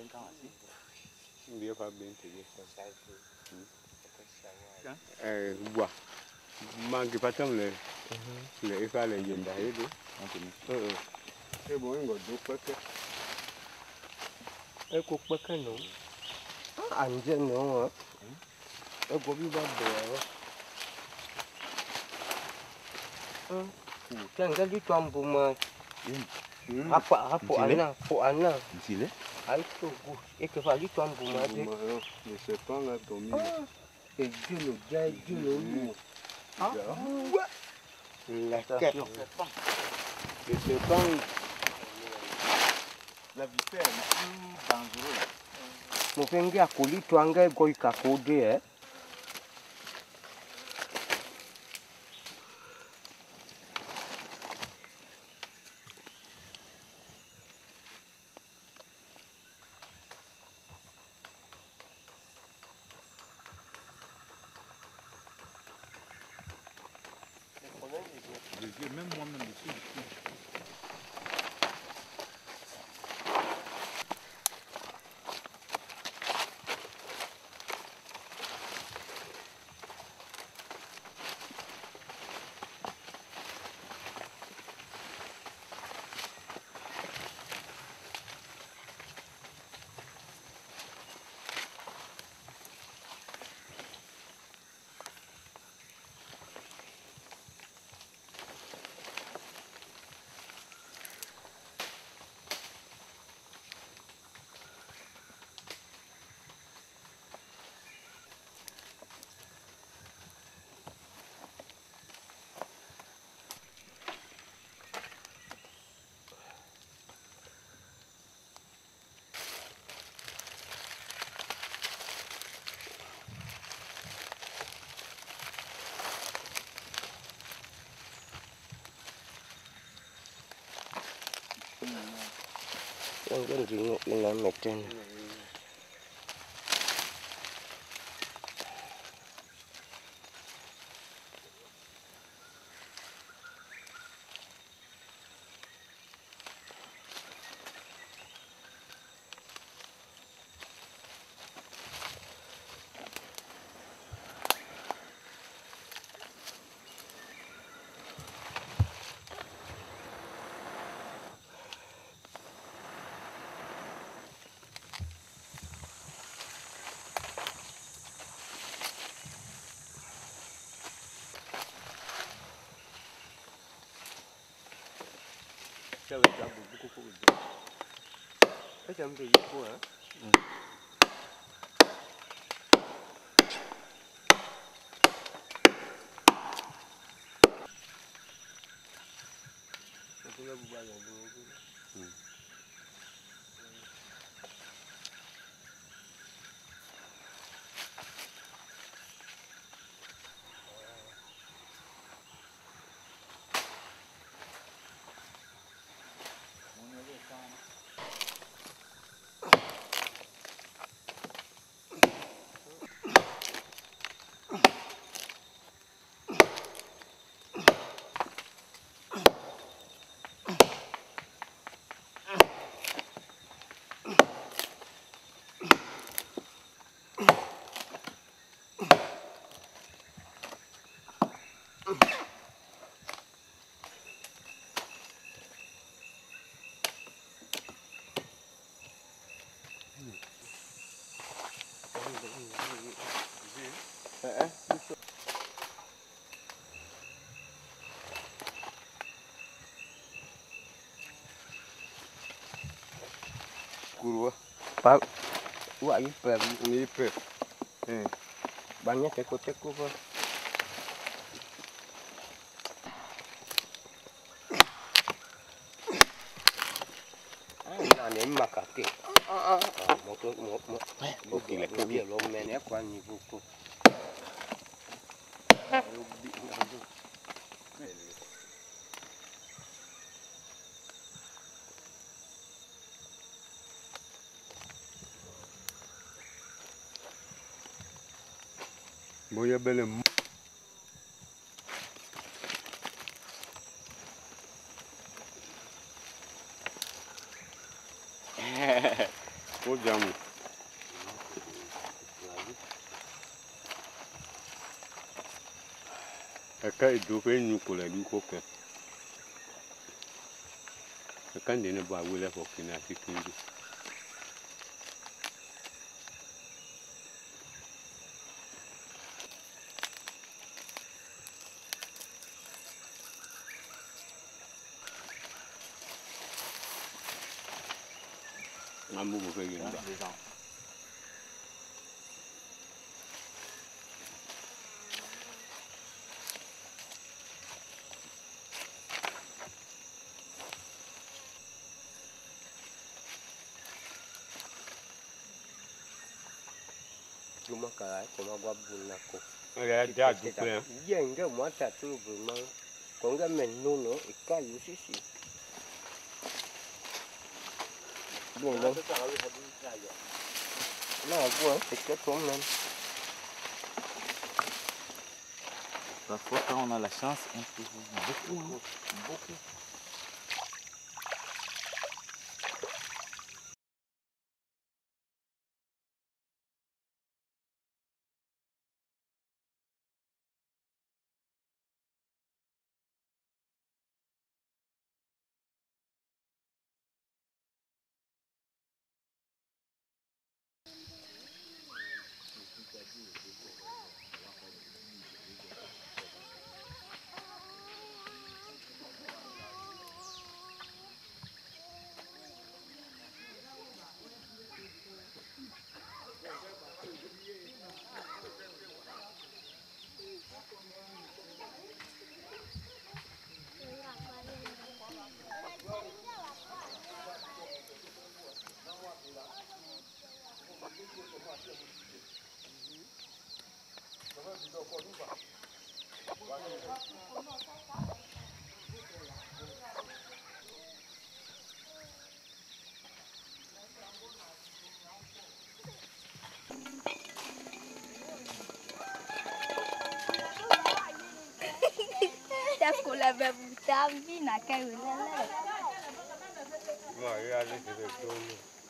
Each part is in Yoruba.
Dia para bem te gua mangi patam le ifa le yenda hivi e bo ngo do peke e ko peke no anje no e go bi ba bo Jangan di tuambu mah. Apa ana. Dicile? Ai tu, que vai di tuambu mah. Le serpent a dormi. Et Dieu le gars, Dieu le loup. La tête. Le serpent. La vipère est plus dangereuse. Mon frère a collé tuanga goi kakode Même moi-même, je suis. Jangan ringo ina meten. Sao vậy? Sao bụng của cô vậy? Cái chấm gì cô hả? Tôi làm bao giờ luôn. Curva. Pak, wah iper. Iper. Banyak teko-teko pak. Ini makake. Mau Gila dia lo main ya kuan ni buku. Voy a ver el O jamu. Aka idope nyukula dukoke. Aka ndene ba wele fokina fikindi. Amu ko yinda. Cuma kalah, cuma gua bunako. Ya dia dupe. Iya enggak mau tu memang. Kau enggak menu no, ikan sisi. Bon bon. Là bon, c'est que toi même. Parfois, quand on a la chance, on trouve beaucoup, hein, beaucoup. Kula bebutambi na kai ulele. Ma ya le de dono.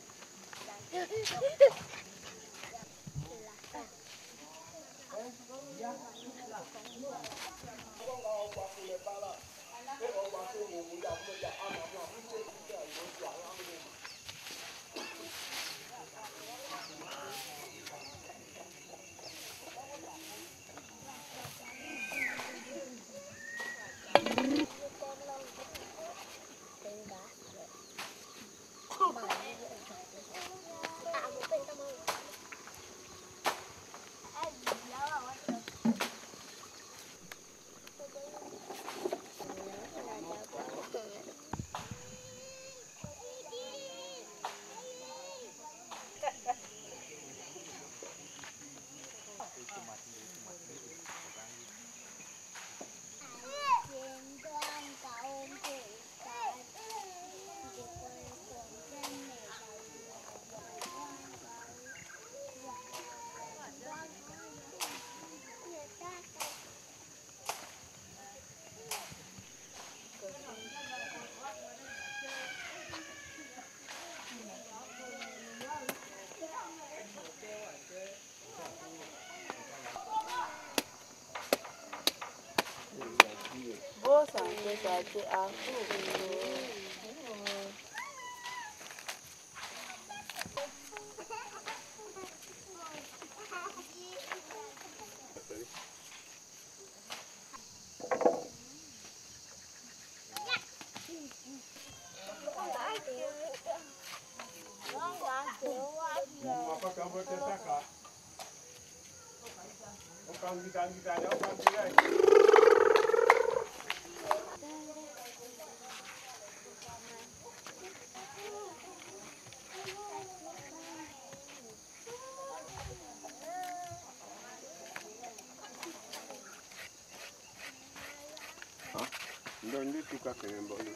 Ndio tuka kwenye mboni.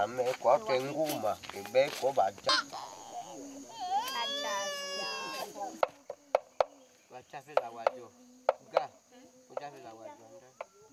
me kwa ke nguma ke be ko ba ja ba cha fe la wajo ga ko cha fe la wajo ndo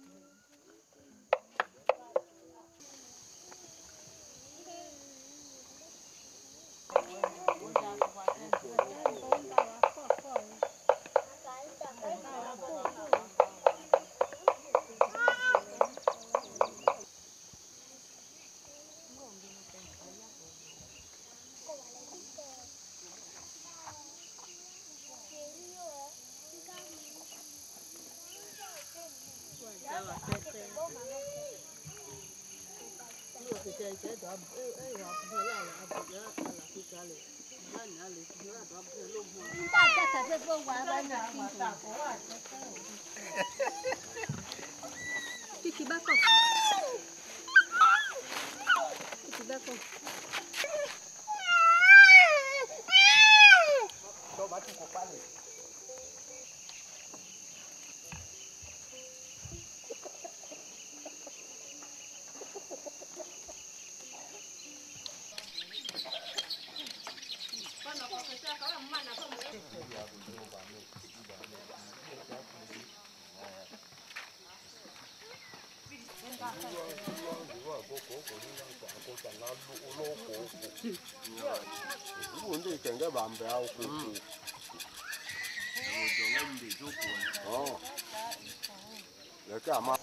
Undi kenge bambe au kuku. Oh. Leka ama.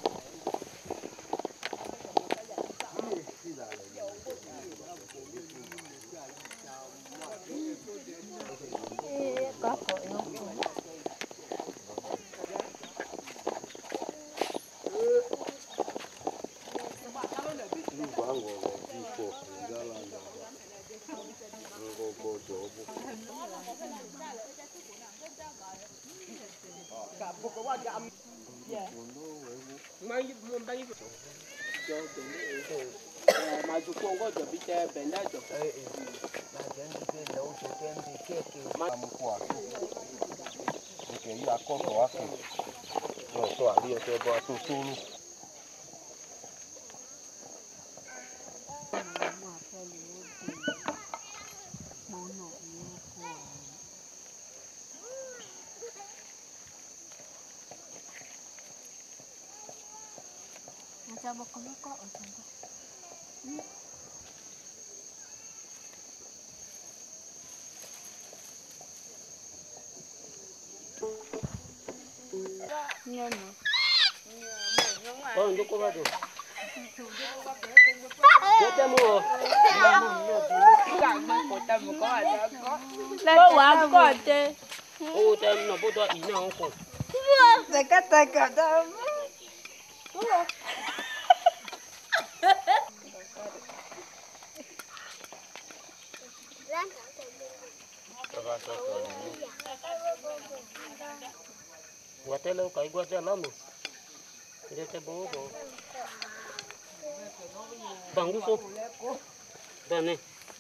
Guatelo kai guatelamo. Dia te bobo. Banguso. Bene.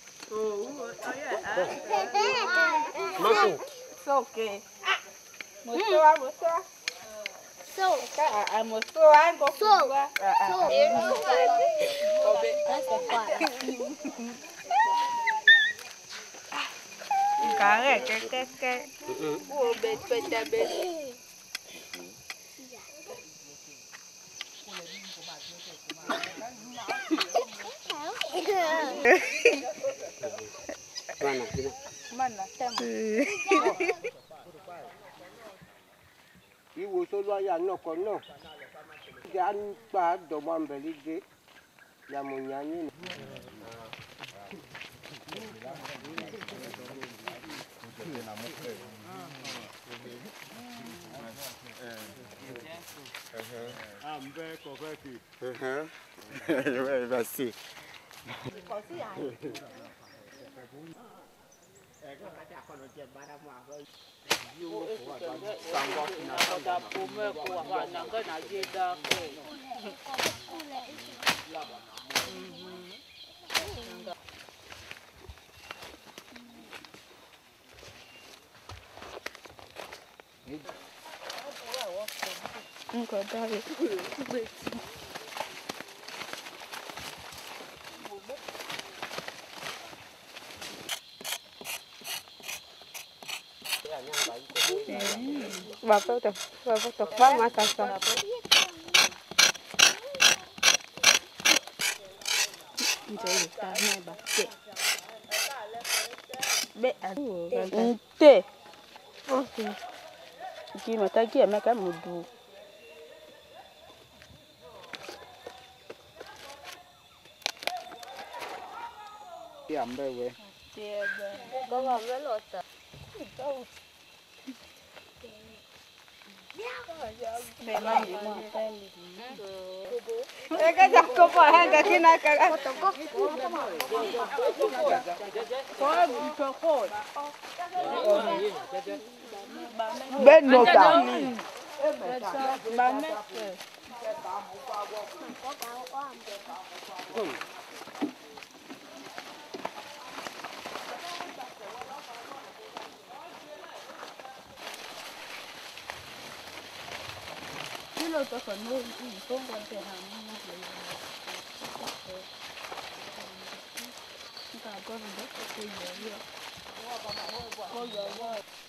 Masu. Soke. Mostrou. Mostrou algo. Cái ô bệt bệt mana Iwo solo ya no kono. Jan pa do mambeli de ya munyani. Ambe kokeki. Ouais, bah si. Nunca dá. Watoto kwa sasa. Nte. Okay. Kimatakia meka mudu. Ambewe. Gogo melota. Eka kopo hanga kina kaka. Ben nota. Lo toco no y pongo el tejano. Nunca acuerdo de que yo.